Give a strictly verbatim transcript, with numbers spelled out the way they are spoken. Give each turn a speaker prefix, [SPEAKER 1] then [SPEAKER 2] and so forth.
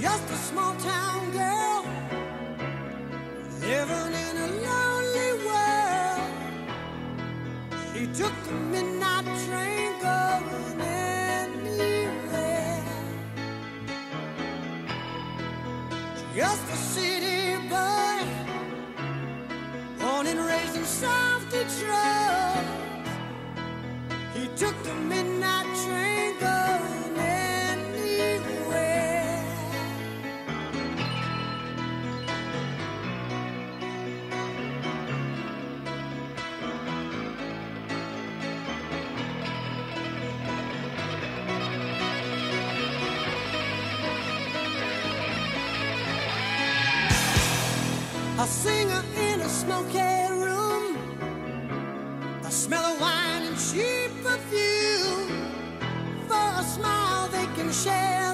[SPEAKER 1] just a small town girl living in a lonely world. She took the midnight train going anywhere. Just a city boy, born and raised in South Detroit. He took the midnight train going anywhere. A singer in a smoky room, the smell of wine and cheap perfume. For a smile they can share